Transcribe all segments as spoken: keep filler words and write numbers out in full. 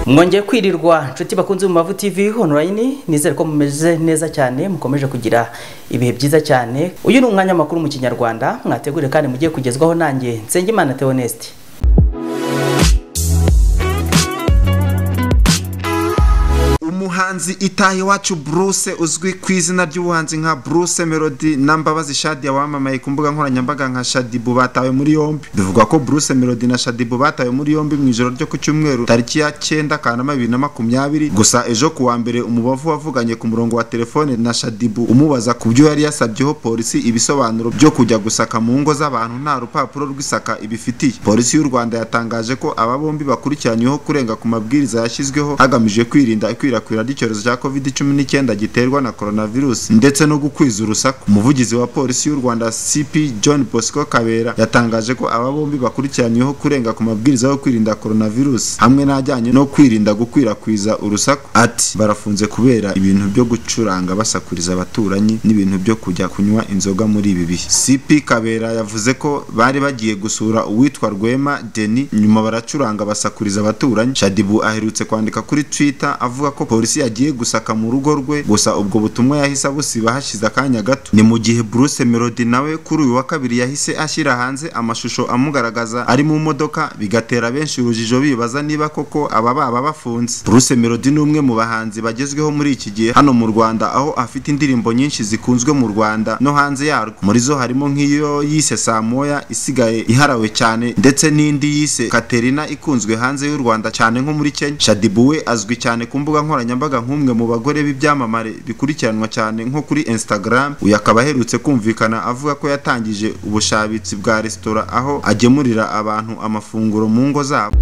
Mwongeye kwirirwa nshuti bakunze mu Mavu T V online, nizere ko mumeze neza cyane, mukomeje kugira ibihe byiza cyane. Uyu ni umwanya makuru mu Kinyarwanda mwategure kandi mugiye kugezwaho nanjye Nsengimana Theoneste. Umuhanzi itahi wacu Bruce uzwi ku izina ry'ubuhanzi nka Bruce Melody nambabazi Shadi wamamaye ku mbuga nkoranyambaga nka ShaddyBoo batawe muri yombi. Bivugwa ko Bruce Melody na ShaddyBoo batawe muri yombi mu ijoro ryo ku cyumweru tariki ya cyenda Kanama bibiri na makumyabiri. Gusa ejo ku wa mbere umubavu wavuganye ku murongo wa telefone na ShaddyBoo umubaza ku byo yari yasabyeho polisi ibisobanuro byo kujya gusaka mu ngo z'abantu nta rupapuro rw'isaka ibifitiye. Polisi y'u Rwanda yatangaje ko aba bombi bakurikiranyweho kurenga ku mabwiriza yashyizweho hagamije kwirinda ikwirakwira ry'icyorezo cya covid cumi n'icyenda giterwa na coronavirus ndetse no gukwiza urusaku. Umuvugizi wa polisi y'u Rwanda C P John Bosco Kabera yatangaje ko aba bombi bakurikiranyweho kurenga ku mabwiriza yo kwirinda coronavirus hamwe n'ajyanye no kwirinda gukwirakwiza urusaku. Ati barafunze kubera ibintu byo gucuranga basakuriza abaturanyi n'ibintu byo kujya kunywa inzoga muri ibi bihe. C P Kabera yavuze ko bari bagiye gusura uwitwa Rwema Denis nyuma baracuranga basakuriza abaturanyi. ShaddyBoo aherutse kwandika kuri Twitter avuga ko polisi yagiye gusaka mu rugo rwe, gusa ubwo butumwa yahise abusiba hashize akanya gato. Ni mu gihe Bruce Melody nawe kuri uyu wa kabiri yahise ashyira hanze amashusho amugaragaza ari mu modoka, bigatera benshi urujijo bibaza niba koko aba baba bafunze. Bruce Melody ni umwe mu bahanzi bagezweho muri iki gihe hano mu Rwanda, aho afite indirimbo nyinshi zikunzwe mu Rwanda no hanze yarwo. Muri zo harimo nk'iyo yise Saa Moya isigaye iharawe cyane, ndetse n'indi yise Katerina ikunzwe hanze y'u Rwanda cyane nko muri Kenya. ShaddyBoo we azwi cyane ku mbuga nkoranyambaga nk'umwe mu bagore b'ibyamamare bikurikiranwa cyane nko kuri Instagram. Uyu akaba aherutse kumvikana avuga ko yatangije ubushabitsi bwa resitora aho agemurira abantu amafunguro mu ngo zabo.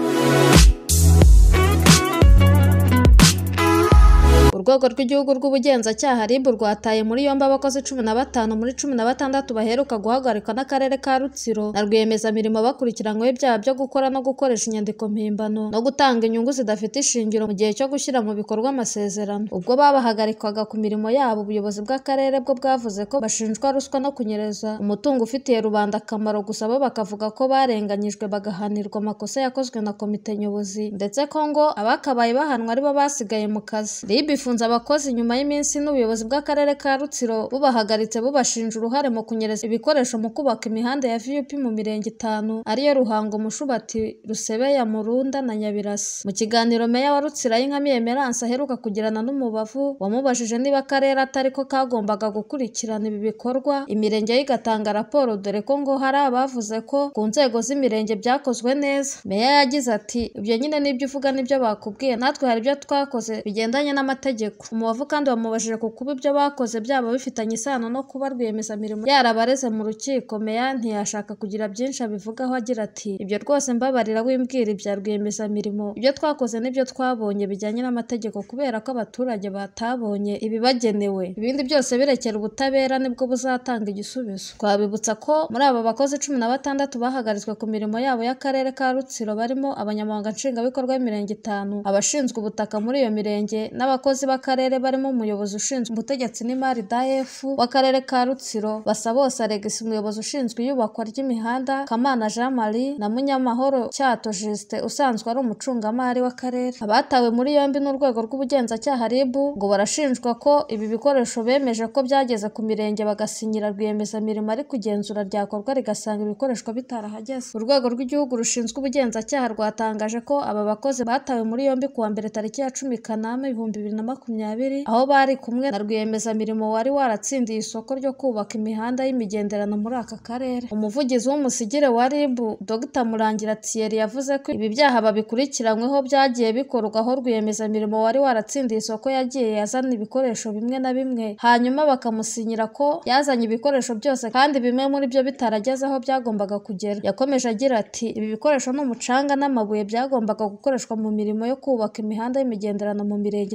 Urwego rw'igihugu rw'ubugenzacyaha R I B rwataye muri yombi abakozi cumi na batanu muri cumi na batandatu baheruka guhagarikwa n'akarere ka Rutsiro na rwiyemezamirimo bakurikiranyweho ibyaha byo gukora no gukoresha inyandiko mpimbano no gutanga inyungu zidafite ishingiro mu gihe cyo gushyira mu bikorwa amasezerano. Ubwo babahagarikwaga ku mirimo yabo, ubuyobozi bw'akarere bwo bwavuze ko bashinjwa ruswa no kunyereza umutungo ufitiye rubanda akamaro, gusa bo bakavuga ko barenganyijwe bagahanirwa amakosa yakozwe na komite nyobozi, ndetse ko ngo abakabaye bahanwa aribo basigaye mu kazi. R I B ifunze abakozi nyuma y'iminsi n'ubuyobozi bw'akarere ka Rutsiro bubahagaritse bubashinja uruhare mu kunyereza ibikoresho mu kubaka imihanda ya V U P mu mirenge itanu ariyo Ruhango, Mushubati, Rusebeya, Murunda na Nyabirasi. Mu kiganiro meya wa Rutsiro Yinkami Emerance aheruka kugirana n'umubavu, wamubajije niba akarere atari ko kagombaga gukurikirana ibi bikorwa imirenge yigatanga raporo, dore ko ngo hari abavuze ko ku nzego z'imirenge byakozwe neza. Meya yagize ati ibyo nyine nibyo uvuga nibyo bakubwiye, natwe hari ibyo twakoze bigendanye n'amategeko. Umubavu kandi wamubajije ku kuba ibyo bakoze byaba bifitanye isano no kuba rwiyemezamirimo yarabareze mu rukiko. Meya ntiyashaka kugira byinshi abivugaho agira ati ibyo rwose mbabarira wimbwira ibya rwiyemezamirimo, ibyo twakoze n'ibyo twabonye bijyanye n'amategeko kubera ko abaturage batabonye ibibagenewe, ibindi byose birekera ubutabera nibwo buzatanga igisubizo. Twabibutsa ko muri aba bakozi cumi na batandatu bahagaritswe ku mirimo yabo y'akarere ka Rutsiro barimo abanyamabanga nshingwabikorwa b'imirenge itanu, abashinzwe ubutaka muri iyo mirenge n'abakozi b'akarere barimo umuyobozi ushinzwe ubutegetsi n'imari D A F w'akarere ka Rutsiro, Basabose Alex umuyobozi ushinzwe iyubakwa ry'imihanda, Kamana Jean Marie na Munyamahoro Cyato Juste usanzwe ari umucungamari w'akarere. Abatawe muri yombi n'urwego rw'ubugenzacyaha R I B ngo barashinjwa ko ibi bikoresho bemeje ko byageze ku mirenge bagasinyira rwiyemezamirimo ari kugenzura ryakorwa rigasanga ibikoreshwa bitarahageze. Urwego rw'igihugu rushinzwe ubugenzacyaha rwatangaje ko aba bakozi batawe muri yombi kuwa mbere tariki ya cumi Kanama ibihumbi bibiri na makumyabiri, aho bari kumwe na rwiyemezamirimo wari waratsindiye isoko ryo kubaka imihanda y'imigenderano muri aka karere. Umuvugizi w'umusigire wa R I B Dr Murangira Thierry yavuze ko ibi byaha babikurikiranyweho byagiye bikorwa aho rwiyemezamirimo wari waratsindiye isoko yagiye yazana ibikoresho bimwe na bimwe, hanyuma bakamusinyira ko yazanye ibikoresho byose kandi bimwe muri byo bitarageze aho byagombaga kugera. Yakomeje agira ati ibi bikoresho n'umucanga n'amabuye byagombaga gukoreshwa mu mirimo yo kubaka imihanda y'imigenderano mu mirenge itandukanye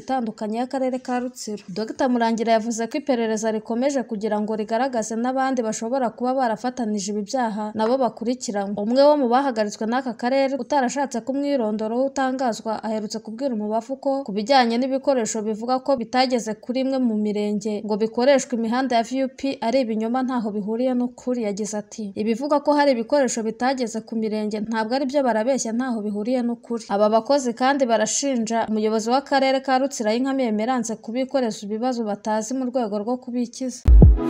atandukanye y'akarere ka Rutsiro. Dr Murangira yavuze ko iperereza rikomeje kugira ngo rigaragaze n'abandi bashobora kuba barafatanije ibi byaha nabo bakurikiranywe. Umwe wo mu bahagaritswe n'aka karere utarashatse kumwirondoro utangazwa aherutse kubwira Umubavu ko kubijyanye n'ibikoresho bivuga ko bitageze kuri imwe mu mirenge ngo bikoreshwe imihanda ya V U P ari ibinyoma ntaho bihuriye n'ukuri. Yagize ati ibivuga ko hari ibikoresho bitageze ku mirenge ntabwo ari byo, barabeshya ntaho bihuriye n'ukuri. Aba bakozi kandi barashinja umuyobozi w'akarere ka Rutsiro Yinkamiye Emerance kubikoresha ibibazo batazi mu rwego rwo kubikiza.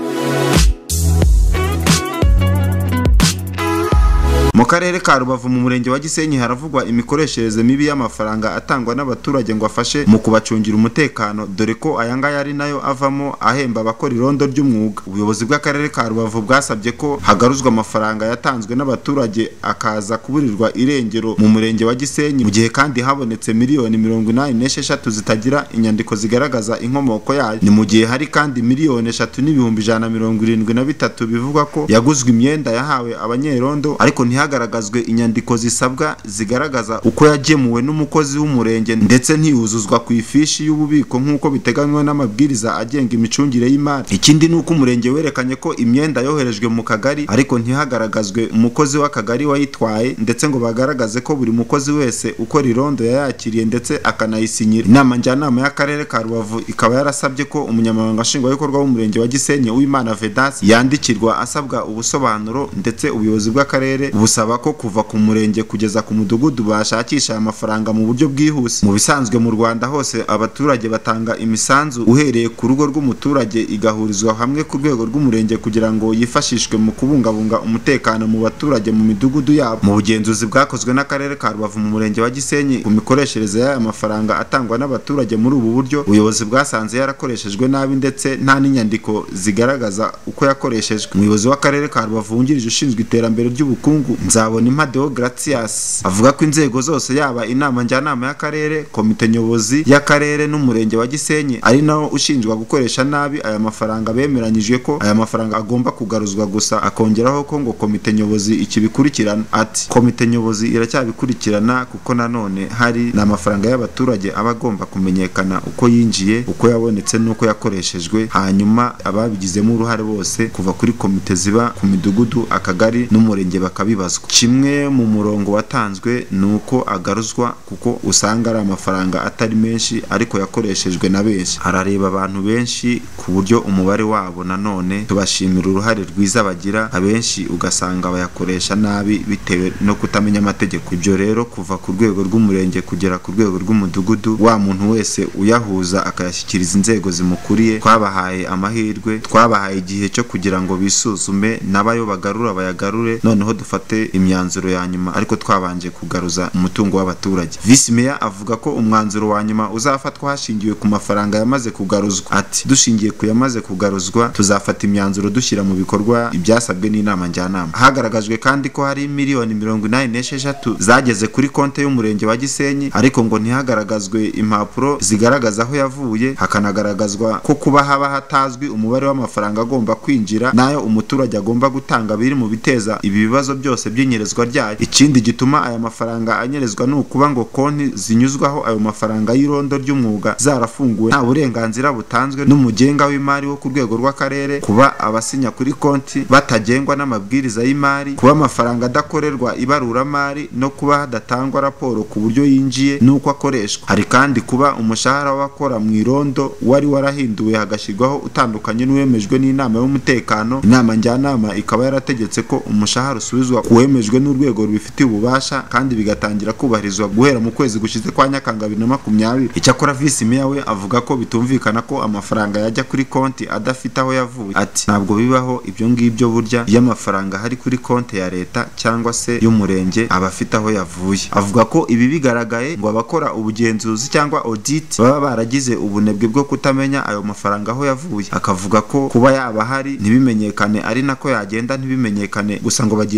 Mu karere ka Rubavu mu murenge wa Gisenyi haravugwa imikoreshereze mibi y'amafaranga atangwa n'abaturage ngo afashe mu kubacungira umutekano, dore ko aya ngaya ari nayo avamo ahemba abakora irondo ry'umwuga. Ubuyobozi bw'akarere ka Rubavu bwasabye ko hagaruzwa amafaranga yatanzwe n'abaturage akaza kuburirwa irengero mu murenge wa Gisenyi, mu gihe kandi habonetse miliyoni mirongo inani n'esheshatu zitagira inyandiko zigaragaza inkomoko yayo. Ni mu gihe hari kandi miliyoni eshatu n'ibihumbi ijana na mirongo irindwi na bitatu bivugwa ko yaguzwe imyenda yahawe abanyerondo, ariko ntihagaragazwe inyandiko zisabwa zigaragaza uko yagemuwe n'umukozi w'umurenge, ndetse ntiyuzuzwa ku ifishi y'ububiko nk'uko biteganywa n'amabwiriza agenga imicungire y'imari. Ikindi ni uko umurenge werekanye ko imyenda yoherejwe mu kagari, ariko ntihagaragazwe umukozi w'akagari wayitwaye, ndetse ngo bagaragaze ko buri mukozi wese ukora irondo yayakiriye ndetse akanayisinyira. Inama njyanama y'akarere ka Rubavu ikaba yarasabye ko umunyamabanga nshingwabikorwa w'umurenge wa Gisenyi Uwimana Vedas yandikirwa asabwa ubusobanuro, ndetse ubuyobozi bw'akarere busaba ko kuva ku murenge kugeza ku mudugudu bashakisha amafaranga mu buryo bwihuse. Mu bisanzwe mu Rwanda hose abaturage batanga imisanzu uhereye ku rugo rw'umuturage igahurizwa hamwe ku rwego rw'umurenge kugira ngo yifashishwe mu kubungabunga umutekano mu baturage mu midugudu yabo. Mu bugenzuzi bwakozwe n'akarere ka Rubavu mu murenge wa Gisenyi ku mikoreshereze y'aya mafaranga atangwa n'abaturage muri ubu buryo, ubuyobozi bwasanze yarakoreshejwe nabi ndetse nta n'inyandiko zigaragaza uko yakoreshejwe. Umuyobozi w'akarere ka Rubavu wungirije ushinzwe iterambere ry'ubukungu Nzabonimpa Deogratias avuga ko inzego zose yaba inama njyanama y'akarere, komite nyobozi y'akarere n'umurenge wa Gisenyi ari nawo ushinjwa gukoresha nabi aya mafaranga bemeranyijwe ko aya mafaranga agomba kugaruzwa, gusa akongeraho ko ngo komite nyobozi ikibikurikirana. Ati komite nyobozi iracyabikurikirana kuko nanone hari n'amafaranga y'abaturage aba agomba kumenyekana uko yinjiye, uko yabonetse n'uko yakoreshejwe, hanyuma ababigizemo uruhare bose kuva kuri komite ziba ku midugudu, akagari n'umurenge bakabibazwa. Kimwe mu murongo watanzwe nuko agaruzwa kuko usanga ari amafaranga atari menshi ariko yakoreshejwe na benshi, harareba abantu benshi ku buryo umubare wabo nanone tubashimira uruhare rwiza bagira, abenshi ugasanga bayakoresha nabi bitewe no kutamenya amategeko. Ibyo rero kuva ku rwego rw'umurenge kugera ku rwego rw'umudugudu, wa muntu wese uyahuza akayashyikiriza inzego zimukuriye. Twabahaye amahirwe, twabahaye igihe cyo kugira ngo bisuzume n'abayo bagarura bayagarure, noneho dufate imyanzuro ya nyuma, ariko twabanje kugaruza umutungo w'abaturage. Vice Mayor avuga ko umwanzuro wa nyuma uzafatwa hashingiwe ku mafaranga yamaze kugaruzwa. Ati dushingiye ku yamaze kugaruzwa tuzafata imyanzuro dushyira mu bikorwa ibyasabwe n'inama njyanama. Hagaragajwe kandi ko hari miliyoni mirongo inani n'esheshatu zageze kuri konte y'umurenge wa Gisenyi, ariko ngo ntihagaragazwe impapuro zigaragaza aho yavuye, hakanagaragazwa ko kuba haba hatazwi umubare w'amafaranga agomba kwinjira nayo umuturage agomba gutanga biri mu biteza ibi bibazo byose by'inyerezwa ryayo. Ikindi gituma aya mafaranga anyerezwa ni ukuba ngo konti zinyuzwaho ayo mafaranga y'irondo ry'umwuga zarafunguwe nta burenganzira butanzwe n'umugenga w'imari wo ku rwego rw'akarere, kuba abasinya kuri konti batagengwa n'amabwiriza y'imari, kuba amafaranga adakorerwa ibaruramari, no kuba hadatangwa raporo ku buryo yinjiye n'uko akoreshwa. Hari kandi kuba umushahara w'abakora mu irondo wari warahinduwe hagashyirwaho utandukanye n'uwemejwe n'inama y'umutekano. Inama njyanama ikaba yarategetse ko umushahara usubizwa kuwemejwe n'urwego rubifitiye ububasha kandi bigatangira kubahirizwa guhera mu kwezi gushize kwa Nyakanga bibiri na makumyabiri. Icyakora Vice Mayor we avuga ko bitumvikana ko amafaranga yajya kuri konti adafite aho yavuye. Ati ntabwo bibaho ibyo ngibyo, burya iyo amafaranga hari kuri konti ya leta cyangwa se y'umurenge aba afite aho yavuye. Avuga ko ibi bigaragaye ngo abakora ubugenzuzi cyangwa audit baba baragize ubunebwe bwo kutamenya ayo mafaranga aho yavuye. Akavuga ko kuba yaba hari ntibimenyekane ari nako yagenda ntibimenyekane, gusa ngo bagiye kubikurikira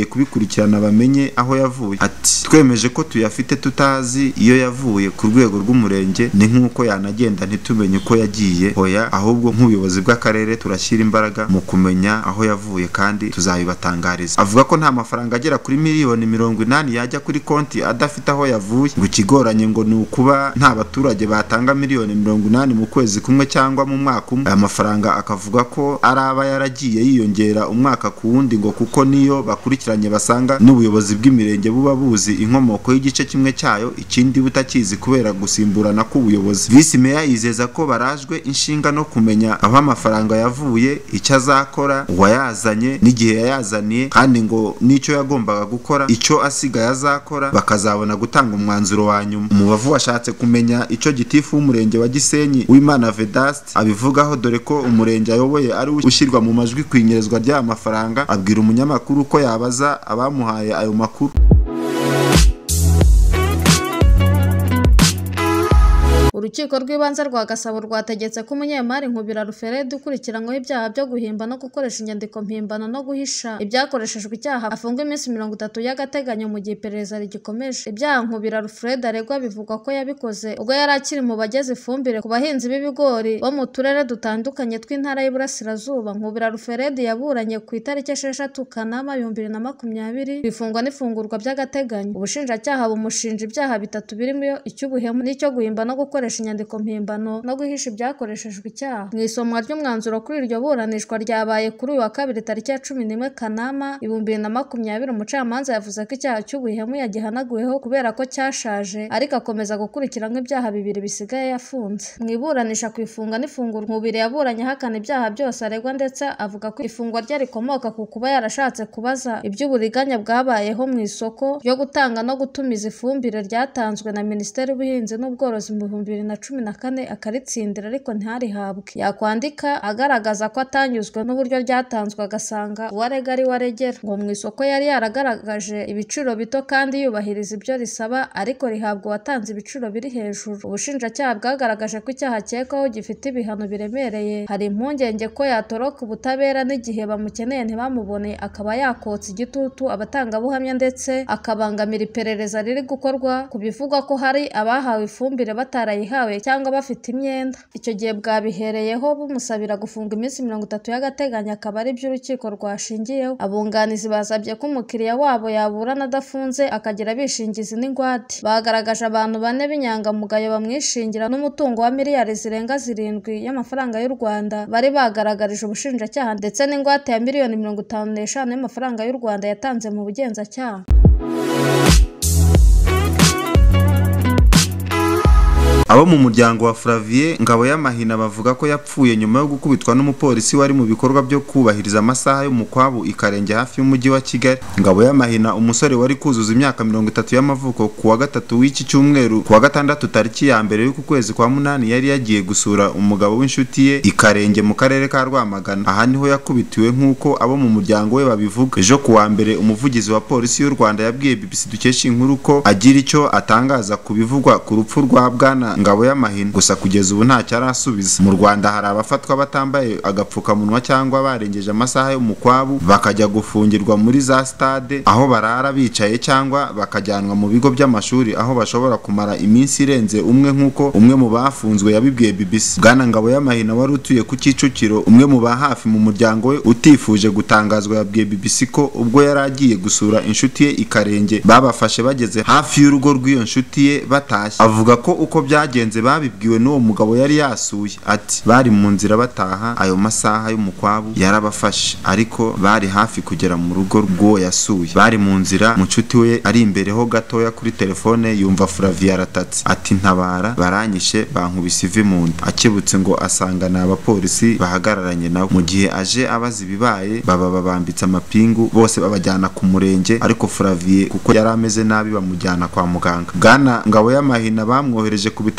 kuyakurikirana bamenye aho yavuye. Ati twemeje ko tuyafite tutazi iyo yavuye ku rwego rw'umurenge ni nk'uko yanagenda ntitumenye uko yagiye, hoya ahubwo nk'ubuyobozi bw'akarere turashyira imbaraga mu kumenya aho yavuye kandi tuzabibatangariza. Avuga ko nta mafaranga agera kuri miliyoni mirongo inani yajya kuri konti adafite aho yavuye, ngo ikigoranye ngo ni ukuba nta baturage batanga miliyoni mirongo inani mu kwezi kumwe cyangwa mu mwaka umwe. Aya mafaranga akavuga ko araba yaragiye yiyongera umwaka ku wundi, ngo kuko niyo bakurikiranye basanga n'ubuyobozi bw'imirenge buba buzi inkomoko y'igice kimwe cyayo, ikindi butakizi kubera gusimburana k'ubuyobozi. Visi Meya yizeza ko barajwe inshinga no kumenya aho amafaranga yavuye, icyo azakora, uwayazanye n'igihe yayazaniye, kandi ngo n'icyo yagombaga gukora, icyo asigaye azakora, bakazabona gutanga umwanzuro wa nyuma. Umubavu washatse kumenya icyo Gitifu w'umurenge wa Gisenyi Uwimana Vedaste abivugaho, dore ko umurenge ayoboye ari ushyirwa mu majwi ku inyerezwa ry'aya mafaranga, abwira umunyamakuru ko yabaza abamuhaye ayo makuru. Urukiko rw'ibanze rwa Gasabo rwategetse ko umunyemari Nkubira Ruferedi ukurikiranyweho ibyaha byo guhimba no gukoresha inyandiko mpimbano no guhisha ibyakoreshejwe icyaha afungwa iminsi mirongo itatu y'agateganyo mu gihe iperereza rigikomeje. Ibyaha Nkubira Ruferedi aregwa bivugwa ko yabikoze ubwo yari akiri mu bageze ifumbire ku bahinzi b'ibigori bo mu turere dutandukanye tw'intara y'Iburasirazuba. Nkubira Ruferedi yaburanye ku itariki esheshatu Kanama ibihumbi bibiri na makumyabiri bifungwa n'ifungurwa by'agateganyo. Ubushinjacyaha bumushinja ibyaha bitatu birimo icy'ubuhemu n'icyo guhimba no gukoresha inyandiko mpimbano no guhisha ibyakoreshejwe icyaha. Mu isomwa ry'umwanzuro kuri iryo buranishwa ryabaye kuri uyu wa kabiri tariki ya cumi n'imwe Kanama ibihumbi bibiri na makumyabiri, umucamanza yavuze ko icyaha cy'ubuhemu yagihanaguweho kubera ko cyashaje, ariko akomeza gukurikiranwa ibyaha bibiri bisigaye yafunze. Mu iburanisha ku ifunga n'ifungurwa, Nkubiri yaburanye ahakana ibyaha byose aregwa, ndetse avuga ko ifungwa rye rikomoka ku kuba yarashatse kubaza iby'uburiganya bwabayeho mu isoko ryo gutanga no gutumiza ifumbire ryatanzwe na Minisiteri y'Ubuhinzi n'Ubworozi mu bihumbi bibiri na cumi na kane akaritsindira ariko ntarihabwe. Yakwandika agaragaza ko atanyuzwe n'uburyo ryatanzwe, agasanga uwarega ari waregera. Ngo mu isoko yari yaragaragaje ibiciro bito kandi yubahiriza ibyo risaba, ariko rihabwa uwatanze ibiciro biri hejuru. Ubushinjacyaha bwagaragaje ko icyaha akekwaho gifite ibihano biremereye. Hari impungenge ko yatoroka ubutabera n'igihe bamukeneye ntibamubone, akaba yakotsa igitutu abatangabuhamya ndetse akabangamira iperereza riri gukorwa ku bivugwa ko hari abahawe ifumbire batarayihawe cyangwa bafite imyenda. Icyo gihe bwabihereyeho bumusabira gufunga iminsi mirongo itatu y'agateganyo, akaba ari byo urukiko rwashingiyeho. Abunganizi basabye ko umukiriya wabo yaburana adafunze akagira abishingizi n'ingwate. Bagaragaje abantu bane b'inyangamugayo bamwishingira n'umutungo wa miliyari zirenga zirindwi y'amafaranga y'u Rwanda bari bagaragarije ubushinjacyaha, ndetse n'ingwate ya miliyoni mirongo itanu n'eshanu y'amafaranga y'u Rwanda yatanze mu bugenzacyaha. Abo mu muryango wa Flavie Ngabo y'Amahina bavuga ko yapfuye nyuma yo gukubitwa n'umupolisi wari mu bikorwa byo kubahiriza amasaha yo mu Kwabu Ikarenge hafi y'umujyi wa Kigali. Ngabo y'Amahina, umusore wari kuzuza imyaka mirongo itatu y'amavuko ku wa gatatu w'iki cyumweru, ku wa gatandatu tariki ya mbere y'uku kwezi kwa munani, yari yagiye gusura umugabo w'inshuti ye Ikarenge mu karere ka Rwamagana. Aha niho yakubitiwe nk'uko abo mu muryango we babivuga. Ejo ku wa mbere umuvugizi wa polisi y'u Rwanda yabwiye B B C dukesha inkuru ko agira icyo atangaza ku bivugwa ku rupfu rwa Bwana Ngabo y'Amahina, gusa kugeza ubu ntacyo arasubiza. Mu Rwanda hari abafatwa batambaye agapfukamunwa cyangwa barengeje amasaha yo mu Kwabu bakajya gufungirwa muri za stade aho barara bicaye, cyangwa bakajyanwa mu bigo by'amashuri aho bashobora kumara iminsi irenze umwe, nk'uko umwe mu bafunzwe yabibwiye B B C. Bwana Ngabo y'Amahina wari utuye ku Kicukiro, umwe mu ba hafi mu muryango we utifuje gutangazwa, yabwiye B B C ko ubwo yari agiye gusura inshuti ye Ikarenge babafashe bageze hafi y'urugo rw'iyo nshuti ye batashye. Avuga ko uko byagenze babibwiwe n'uwo mugabo yari yasuye. Ati bari mu nzira bataha, ayo masaha yo mu Kwabu yarabafashe, ariko bari hafi kugera mu rugo rw'uwo yasuye. Bari mu nzira, munshuti we ari imbere ho gatoya kuri telefone yumva Flavie aratatse. Ati ntabara, baranyishe, bankubise ivi mu nda. Akebutse ngo asanga ni abapolisi bahagararanye nawe. Mu gihe aje abaza ibibaye, baba babambitse amapingu, bose babajyana ku murenge, ariko Flavie kuko yari ameze nabi bamujyana kwa muganga. Bwana Ngabo y'Amahina bamwohereje ku bitaro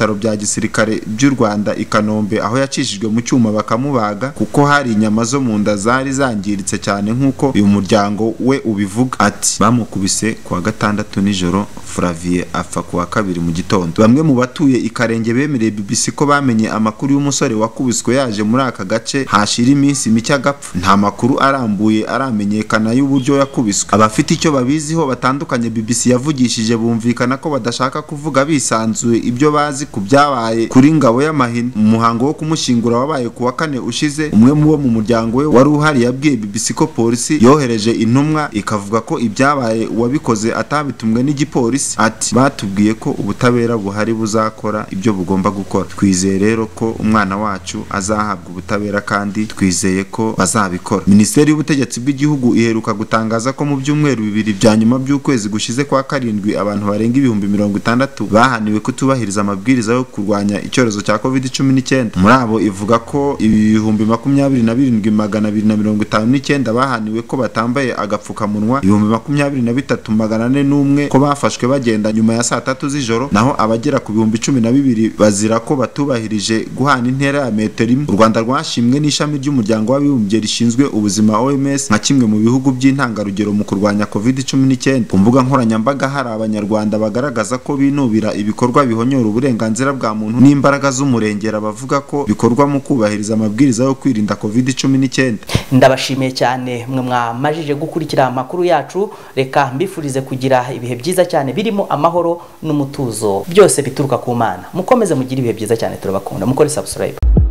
bitaro bya gisirikare by'u Rwanda i Kanombe aho yacishijwe mu cyuma bakamubaga kuko hari inyama zo mu nda zari zangiritse cyane nk'uko uyu muryango we ubivuga. Ati bamukubise kuwa gatandatu nijoro, Flavie apfa kuwa kabiri mu gitondo. Bamwe mu batuye i Karenge bemereye B B C ko bamenye amakuru y'umusore wakubiswe yaje muri aka gace hashira iminsi mike agapfa. Nta makuru arambuye aramenyekana y'uburyo yakubiswe. Abafite icyo babiziho batandukanye B B C yavugishije bumvikana ko badashaka kuvuga bisanzuye ibyo bazi ku byabaye kuri Ngabo y'Amahina. Umuhango wo kumushyingura wabaye kuwa kane ushize. Umwe mu bo mu muryango we wari uhari yabwiye B B C ko polisi yohereje intumwa ikavuga ko ibyabaye wabikoze atabitumwe n'igipolisi. Ati batubwiye ko ubutabera buhari buzakora ibyo bugomba gukora. Twizeye rero ko umwana wacu azahabwa ubutabera kandi twizeye ko bazabikora. Minisiteri y'Ubutegetsi bw'igihugu iheruka gutangaza ko mu byumweru bibiri bya nyuma by'ukwezi gushize kwa karindwi abantu barenga ibihumbi mirongo itandatu bahaniwe kutubahiriza amabwiriza yo kurwanya icyorezo cya covid cumi n'icyenda. Muri abo ivuga ko ibihumbi makumyabiri na birindwi magana abiri na mirongo itanu n'icyenda bahaniwe ko batambaye agapfukamunwa, ibihumbi makumyabiri na bitatu magana ane n'umwe ko bafashwe bagenda nyuma ya saa tatu z'ijoro, naho abagera ku bihumbi cumi na bibiri bazira ko batubahirije guhana intera ya metero imwe. U Rwanda rwashimwe n'ishami ry'umuryango w'abibumbye rishinzwe ubuzima O M S nka kimwe mu bihugu by'intangarugero mu kurwanya covid cumi n'icyenda. Ku mbuga nkoranyambaga hari abanyarwanda bagaragaza ko binubira ibikorwa bihonyora uburenganzira bwa muntu n'imbaraga z'umurengera bavuga ko bikorwa mu kubahiriza amabwiriza yo kwirinda covid cumi n'icyenda. Ndabashimiye cyane mwe mwamajije gukurikira amakuru yacu. Reka mbifurize kugira ibihe byiza cyane birimo amahoro n'umutuzo byose bituruka ku Mana. Mukomeze mugire ibihe byiza cyane, turabakunda. Mukore subscribe.